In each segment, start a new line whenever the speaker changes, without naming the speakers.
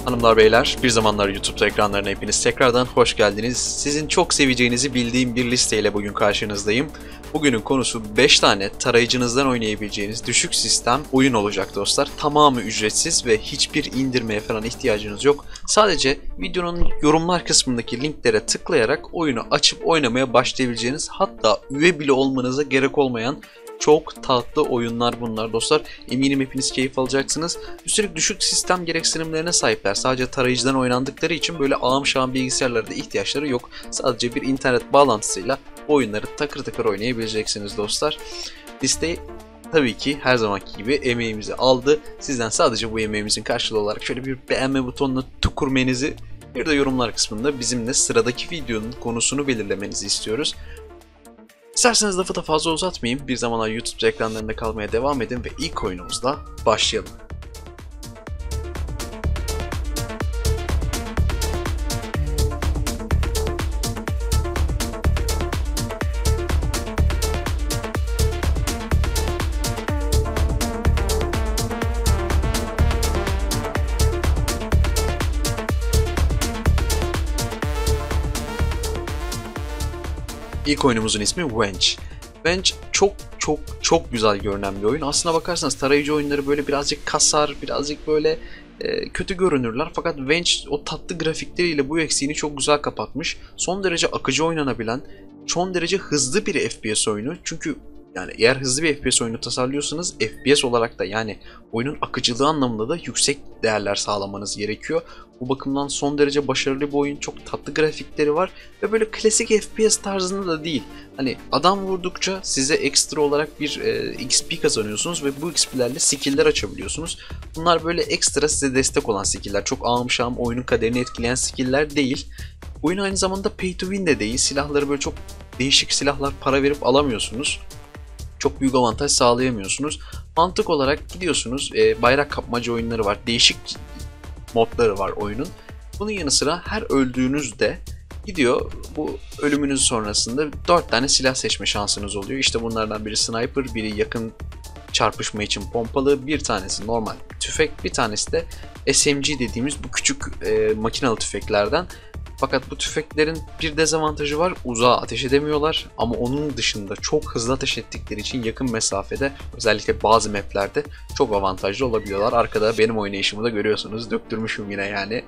Hanımlar beyler, bir zamanlar YouTube ekranlarına hepiniz tekrardan hoş geldiniz. Sizin çok seveceğinizi bildiğim bir listeyle bugün karşınızdayım. Bugünün konusu 5 tane tarayıcınızdan oynayabileceğiniz düşük sistem oyun olacak dostlar. Tamamı ücretsiz ve hiçbir indirmeye falan ihtiyacınız yok. Sadece videonun yorumlar kısmındaki linklere tıklayarak oyunu açıp oynamaya başlayabileceğiniz, hatta üye bile olmanıza gerek olmayan çok tatlı oyunlar bunlar dostlar. Eminim hepiniz keyif alacaksınız. Üstelik düşük sistem gereksinimlerine sahipler. Sadece tarayıcıdan oynandıkları için böyle ağam şağım bilgisayarlara da ihtiyaçları yok. Sadece bir internet bağlantısıyla oyunları takır takır oynayabileceksiniz dostlar. Liste tabii ki her zamanki gibi emeğimizi aldı. Sizden sadece bu emeğimizin karşılığı olarak şöyle bir beğenme butonuna tükürmenizi, bir de yorumlar kısmında bizimle sıradaki videonun konusunu belirlemenizi istiyoruz. İsterseniz lafı da fazla uzatmayayım. Bir zamanlar YouTube ekranlarında kalmaya devam edin ve ilk oyunumuzla başlayalım. İlk oyunumuzun ismi Wench. Wench çok güzel görünen bir oyun. Aslına bakarsanız tarayıcı oyunları böyle birazcık kasar, birazcık böyle kötü görünürler. Fakat Wench o tatlı grafikleriyle bu eksiğini çok güzel kapatmış. Son derece akıcı oynanabilen, son derece hızlı bir FPS oyunu. Çünkü yani eğer hızlı bir FPS oyunu tasarlıyorsanız FPS olarak da, yani oyunun akıcılığı anlamında da yüksek değerler sağlamanız gerekiyor. Bu bakımdan son derece başarılı bir oyun. Çok tatlı grafikleri var ve böyle klasik FPS tarzında da değil. Hani adam vurdukça size ekstra olarak bir XP kazanıyorsunuz ve bu XP'lerle skill'ler açabiliyorsunuz. Bunlar böyle ekstra size destek olan skill'ler. Çok ağım şağım oyunun kaderini etkileyen skill'ler değil. Oyun aynı zamanda pay to win de değil. Silahları böyle çok değişik silahlar para verip alamıyorsunuz. Çok büyük avantaj sağlayamıyorsunuz. Mantık olarak gidiyorsunuz, bayrak kapmaca oyunları var. Değişik modları var oyunun. Bunun yanı sıra her öldüğünüzde gidiyor, bu ölümünüz sonrasında 4 tane silah seçme şansınız oluyor. İşte bunlardan biri sniper, biri yakın çarpışma için pompalı, bir tanesi normal tüfek, bir tanesi de SMG dediğimiz bu küçük makinalı tüfeklerden. Fakat bu tüfeklerin bir dezavantajı var. Uzağa ateş edemiyorlar ama onun dışında çok hızlı ateş ettikleri için yakın mesafede, özellikle bazı maplerde çok avantajlı olabiliyorlar. Arkada benim oynayışımı da görüyorsunuz. Döktürmüşüm yine yani.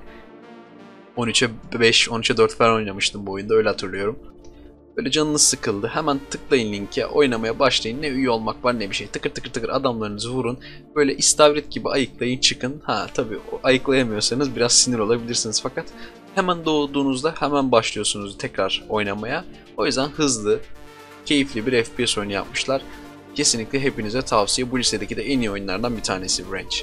13'e 5, 13'e 4 falan oynamıştım bu oyunda, öyle hatırlıyorum. Böyle canınız sıkıldı, hemen tıklayın linke, oynamaya başlayın. Ne üye olmak var ne bir şey. Tıkır tıkır tıkır adamlarınızı vurun. Böyle istavrit gibi ayıklayın çıkın. Ha tabii ayıklayamıyorsanız biraz sinir olabilirsiniz fakat hemen doğduğunuzda hemen başlıyorsunuz tekrar oynamaya. O yüzden hızlı, keyifli bir FPS oyunu yapmışlar. Kesinlikle hepinize tavsiye. Bu listedeki de en iyi oyunlardan bir tanesi Wench.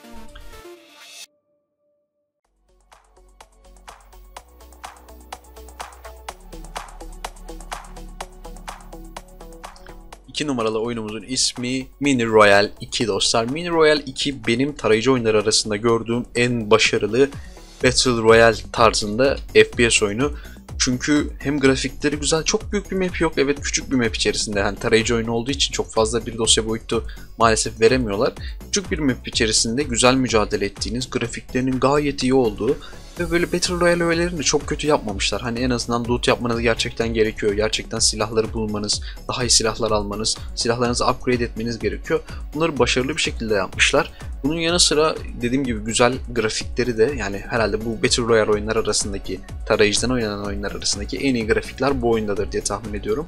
İki numaralı oyunumuzun ismi Mini Royale 2 dostlar. Mini Royale 2 benim tarayıcı oyunları arasında gördüğüm en başarılı Battle Royale tarzında FPS oyunu. Çünkü hem grafikleri güzel, çok büyük bir map yok. Evet, küçük bir map içerisinde. Yani tarayıcı oyunu olduğu için çok fazla bir dosya boyutu maalesef veremiyorlar. Küçük bir map içerisinde güzel mücadele ettiğiniz, grafiklerinin gayet iyi olduğu ve böyle Battle Royale öğelerini de çok kötü yapmamışlar. Hani en azından loot yapmanız gerçekten gerekiyor. Gerçekten silahları bulmanız, daha iyi silahlar almanız, silahlarınızı upgrade etmeniz gerekiyor. Bunları başarılı bir şekilde yapmışlar. Bunun yanı sıra dediğim gibi güzel grafikleri de, yani herhalde bu Battle Royale oyunlar arasındaki, tarayıcıdan oynanan oyunlar arasındaki en iyi grafikler bu oyundadır diye tahmin ediyorum.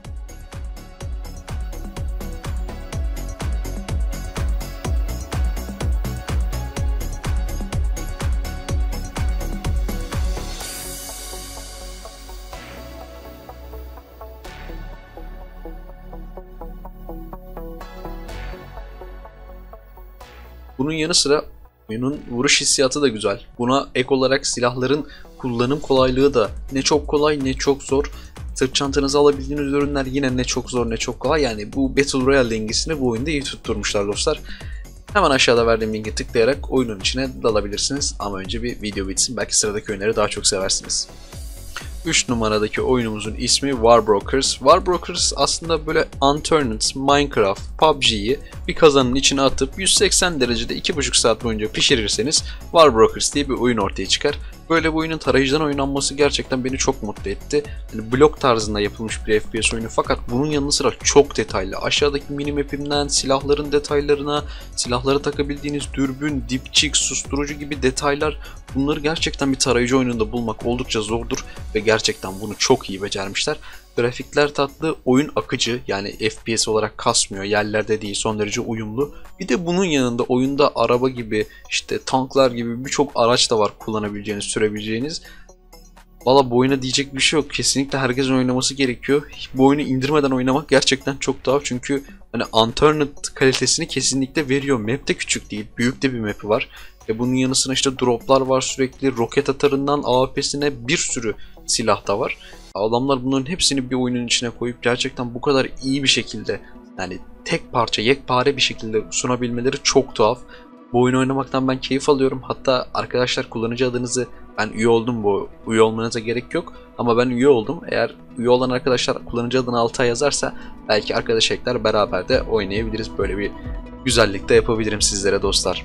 Bunun yanı sıra oyunun vuruş hissiyatı da güzel. Buna ek olarak silahların kullanım kolaylığı da ne çok kolay ne çok zor. Sırt çantanızı alabildiğiniz ürünler yine ne çok zor ne çok kolay. Yani bu Battle Royale dengesini bu oyunda iyi tutturmuşlar dostlar. Hemen aşağıda verdiğim linke tıklayarak oyunun içine dalabilirsiniz. Ama önce bir video bitsin. Belki sıradaki oyunları daha çok seversiniz. 3 numaradaki oyunumuzun ismi Warbrokers. Warbrokers aslında böyle Unturned, Minecraft, PUBG'yi bir kazanın içine atıp 180 derecede 2,5 saat boyunca pişirirseniz Warbrokers diye bir oyun ortaya çıkar. Böyle bir oyunun tarayıcıdan oynanması gerçekten beni çok mutlu etti. Yani blok tarzında yapılmış bir FPS oyunu fakat bunun yanı sıra çok detaylı. Aşağıdaki minimap'inden silahların detaylarına, silahlara takabildiğiniz dürbün, dipçik, susturucu gibi detaylar, bunları gerçekten bir tarayıcı oyununda bulmak oldukça zordur ve gerçekten bunu çok iyi becermişler. Grafikler tatlı, oyun akıcı, yani FPS olarak kasmıyor, yerlerde değil, son derece uyumlu. Bir de bunun yanında oyunda araba gibi, işte tanklar gibi birçok araç da var kullanabileceğiniz, sürebileceğiniz. Valla bu oyuna diyecek bir şey yok. Kesinlikle herkesin oynaması gerekiyor. Bu oyunu indirmeden oynamak gerçekten çok daha, çünkü hani Unturned kalitesini kesinlikle veriyor. Map de küçük değil, büyük de bir map'i var. Ve bunun yanı sıra işte droplar var sürekli. Roket atarından AWP'sine bir sürü silah da var. Adamlar bunların hepsini bir oyunun içine koyup gerçekten bu kadar iyi bir şekilde, yani tek parça, yekpare bir şekilde sunabilmeleri çok tuhaf. Bu oyunu oynamaktan ben keyif alıyorum. Hatta arkadaşlar, kullanıcı adınızı, ben üye oldum, bu üye olmanıza gerek yok ama ben üye oldum. Eğer üye olan arkadaşlar kullanıcı adını alta yazarsa belki arkadaş ekler, beraber de oynayabiliriz. Böyle bir güzellik de yapabilirim sizlere dostlar.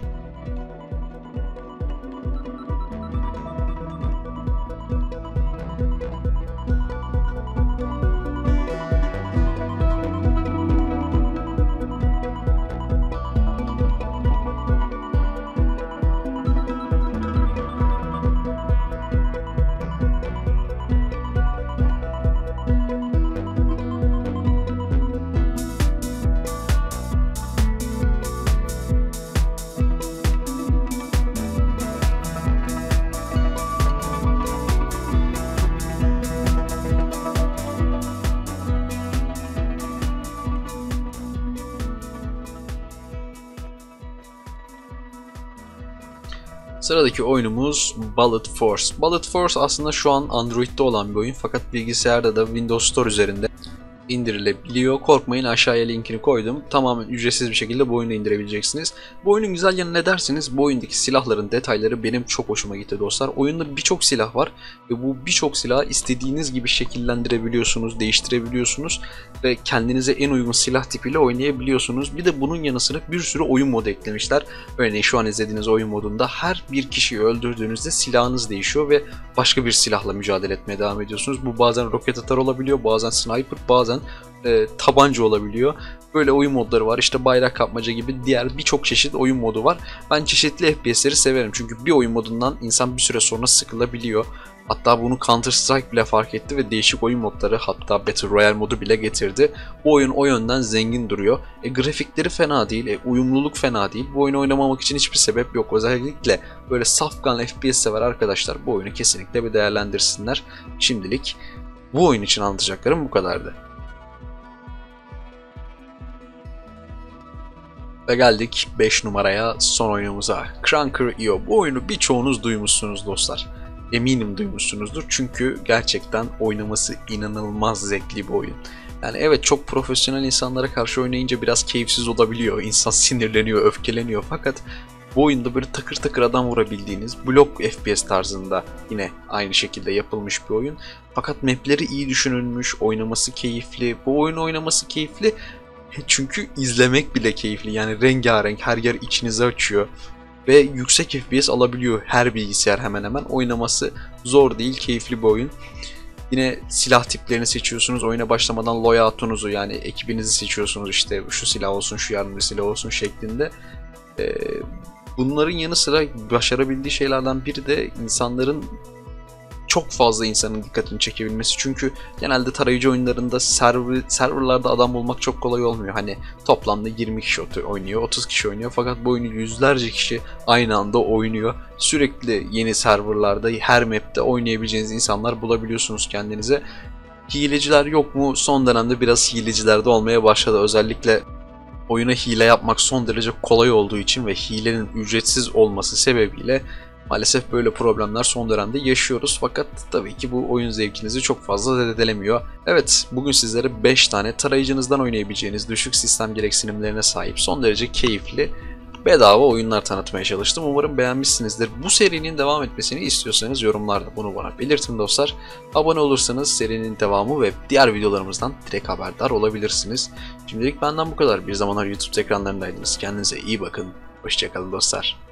Sıradaki oyunumuz Bullet Force. Bullet Force aslında şu an Android'de olan bir oyun fakat bilgisayarda da Windows Store üzerinde indirilebiliyor. Korkmayın, aşağıya linkini koydum. Tamamen ücretsiz bir şekilde bu oyunu indirebileceksiniz. Bu oyunun güzel yanı ne derseniz, bu oyundaki silahların detayları benim çok hoşuma gitti dostlar. Oyunda birçok silah var ve bu birçok silahı istediğiniz gibi şekillendirebiliyorsunuz, değiştirebiliyorsunuz ve kendinize en uygun silah tipiyle oynayabiliyorsunuz. Bir de bunun yanı sıra bir sürü oyun modu eklemişler. Örneğin şu an izlediğiniz oyun modunda her bir kişiyi öldürdüğünüzde silahınız değişiyor ve başka bir silahla mücadele etmeye devam ediyorsunuz. Bu bazen roket atar olabiliyor, bazen sniper, bazen tabanca olabiliyor. Böyle oyun modları var. İşte bayrak kapmaca gibi diğer birçok çeşit oyun modu var. Ben çeşitli FPS'leri severim. Çünkü bir oyun modundan insan bir süre sonra sıkılabiliyor. Hatta bunu Counter Strike bile fark etti ve değişik oyun modları, hatta Battle Royale modu bile getirdi. Bu oyun o yönden zengin duruyor. Grafikleri fena değil, uyumluluk fena değil. Bu oyunu oynamamak için hiçbir sebep yok. Özellikle böyle safkan FPS sever arkadaşlar bu oyunu kesinlikle bir değerlendirsinler. Şimdilik bu oyun için anlatacaklarım bu kadardı. Ve geldik 5 numaraya, son oyunumuza. Krunker.io. Bu oyunu birçoğunuz duymuşsunuz dostlar. Eminim duymuşsunuzdur çünkü gerçekten oynaması inanılmaz zevkli bir oyun. Yani evet, çok profesyonel insanlara karşı oynayınca biraz keyifsiz olabiliyor. İnsan sinirleniyor, öfkeleniyor fakat bu oyunda böyle takır takır adam vurabildiğiniz blok FPS tarzında yine aynı şekilde yapılmış bir oyun. Fakat mapleri iyi düşünülmüş, oynaması keyifli. Bu oyunu oynaması keyifli. Çünkü izlemek bile keyifli, yani rengarenk, her yer içinizi açıyor ve yüksek FPS alabiliyor her bilgisayar hemen hemen. Oynaması zor değil, keyifli bir oyun. Yine silah tiplerini seçiyorsunuz oyuna başlamadan, loyautunuzu, yani ekibinizi seçiyorsunuz, işte şu silah olsun, şu yardımcı silah olsun şeklinde. Bunların yanı sıra başarabildiği şeylerden biri de insanların, çok fazla insanın dikkatini çekebilmesi. Çünkü genelde tarayıcı oyunlarında serverlarda adam bulmak çok kolay olmuyor. Hani toplamda 20 kişi oynuyor, 30 kişi oynuyor fakat bu oyunu yüzlerce kişi aynı anda oynuyor. Sürekli yeni serverlarda, her map'te oynayabileceğiniz insanlar bulabiliyorsunuz kendinize. Hileciler yok mu? Son dönemde biraz hileciler de olmaya başladı. Özellikle oyuna hile yapmak son derece kolay olduğu için ve hilenin ücretsiz olması sebebiyle maalesef böyle problemler son dönemde yaşıyoruz fakat tabii ki bu oyun zevkinizi çok fazla zedelemiyor. Evet, bugün sizlere 5 tane tarayıcınızdan oynayabileceğiniz düşük sistem gereksinimlerine sahip son derece keyifli bedava oyunlar tanıtmaya çalıştım. Umarım beğenmişsinizdir. Bu serinin devam etmesini istiyorsanız yorumlarda bunu bana belirtin dostlar. Abone olursanız serinin devamı ve diğer videolarımızdan direkt haberdar olabilirsiniz. Şimdilik benden bu kadar. Bir zamanlar YouTube ekranlarındaydınız. Kendinize iyi bakın. Hoşçakalın dostlar.